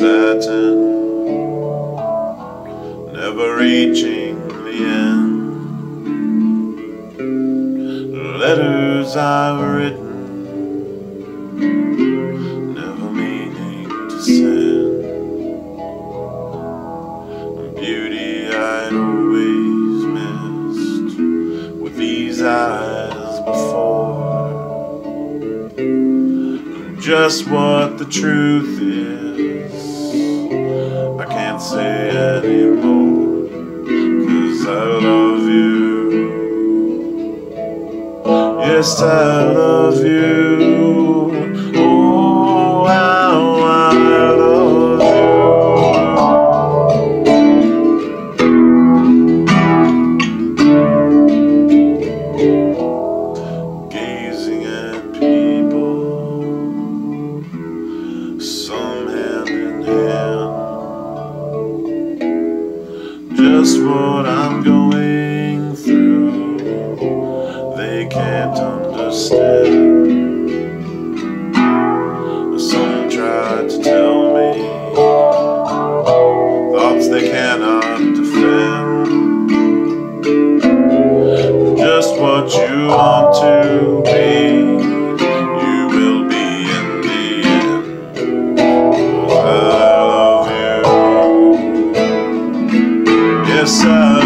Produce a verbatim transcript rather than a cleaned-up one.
satin, never reaching the end. Letters I've written, never meaning to send. Beauty I'd always missed with these eyes before. Just what the truth is, I can't say anymore, 'cause I love you. Yes, I love you. Oh, how I love you. Gazing at people, some hand in hand, just what I'm going through, they can't understand. Some try to tell me thoughts they cannot defend. Just what you want to be, you will be in the end. I love you. Yes, I